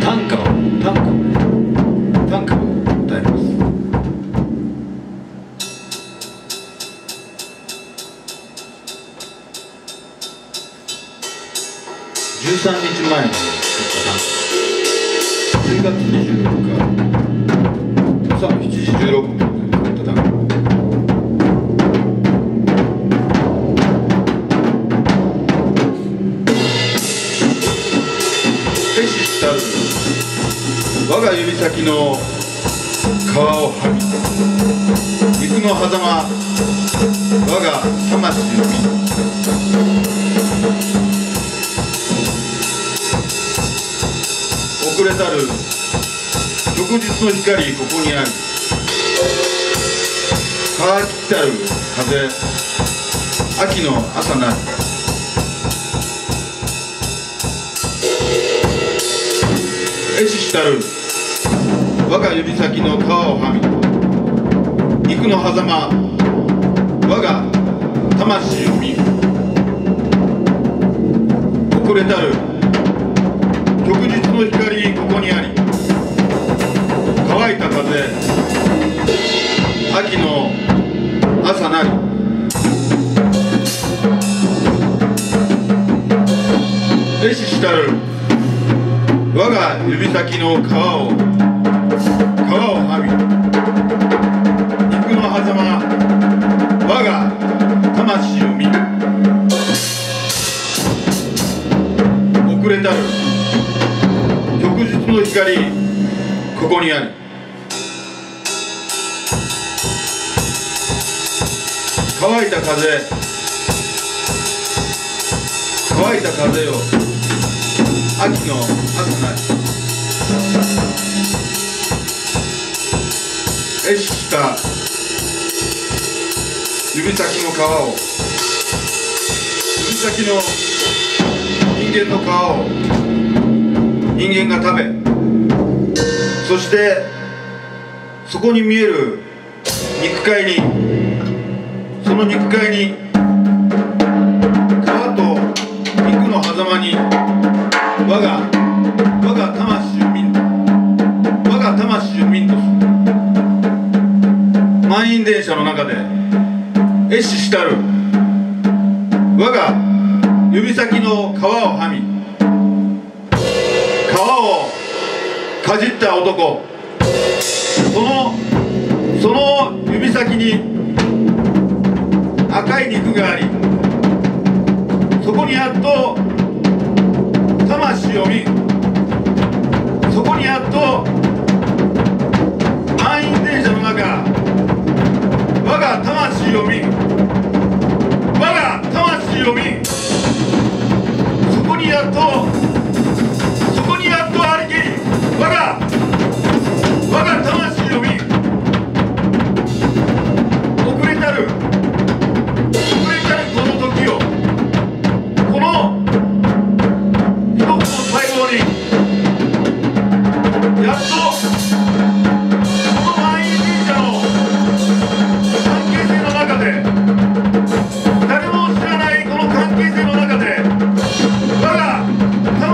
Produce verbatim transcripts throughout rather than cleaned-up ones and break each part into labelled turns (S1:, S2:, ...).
S1: 短歌を短歌を短歌を歌います。じゅうさんにちまえに作った短歌、じゅうがつにじゅうよっか朝のしちじじゅうろっぷんに作った短歌。ペシしたる我が指先の皮をはみ、肉の狭間我が魂を見、遅れたる旭日の光ここにあり、乾きたる風秋の朝なり、壊死したる我が指先の皮をはみ、肉の狭間我が魂を見、遅れたる旭日の光ここにあり、乾いた風秋の朝なり、壊死したる我が指先の皮を皮をはみ、肉の狭間我が魂を見、遅れたる旭日の光ここにあり、乾いた風乾いた風よ秋の朝なり、壊死した指先の皮を指先の人間の皮を人間が食べ、そしてそこに見える肉塊に、その肉塊に皮と肉の狭間に我が我が魂を見んと我が魂を見んとする。満員電車の中で壊死したる我が指先の皮をはみ、皮をかじった男、そのその指先に赤い肉があり、そこにやっと魂を見、そこにやっと満員電車の中我が魂を見、我が魂を見、そこにやっとそこにやっとありけり我が我が魂を見、遅れたる遅れたるこの時を、この一つの最後にやっとこの満員電車の関係性の中で、誰も知らないこの関係性の中で我が魂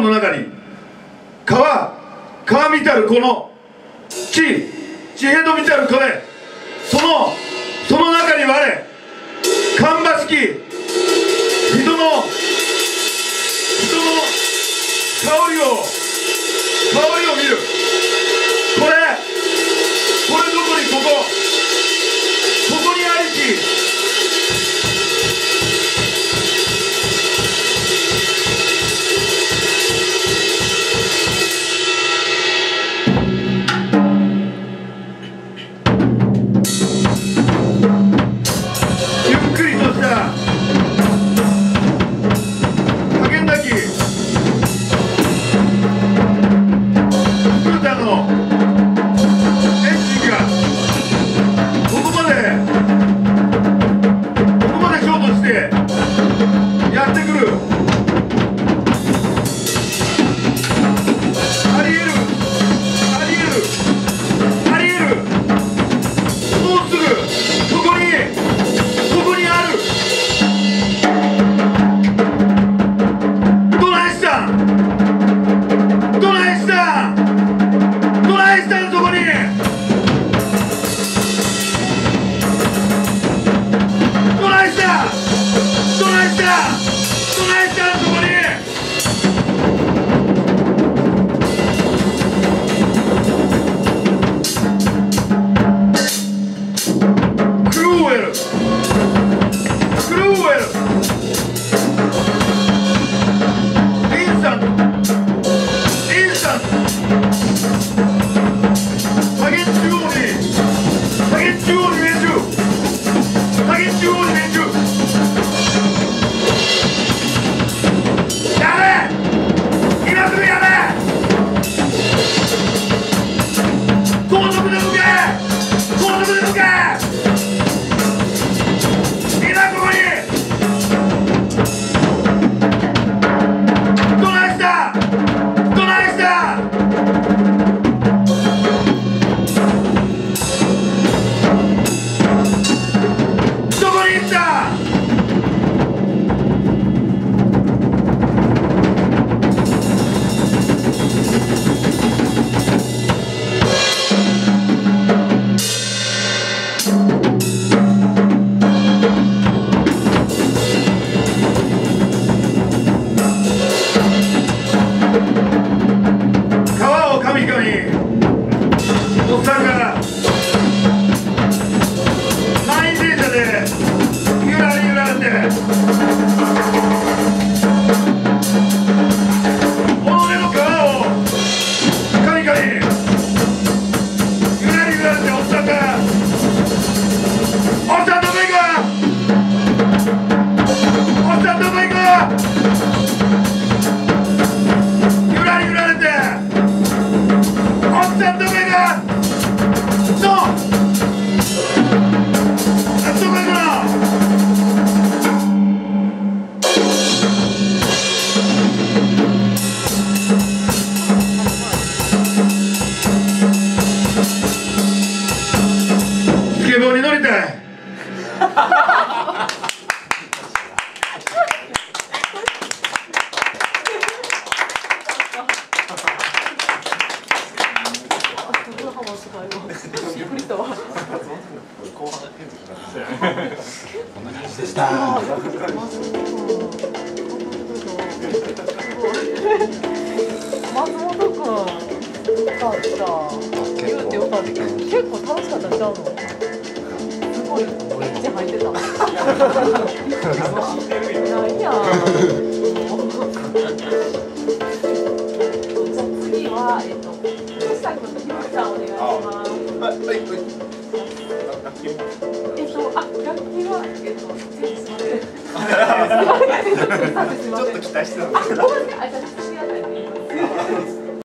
S1: の中に川川見たるこの地地平と見たるこれそのその中に我芳しき人の人の香りを香りを見る。これこれどこにここここにありき
S2: ちょっと期待してたんですけど。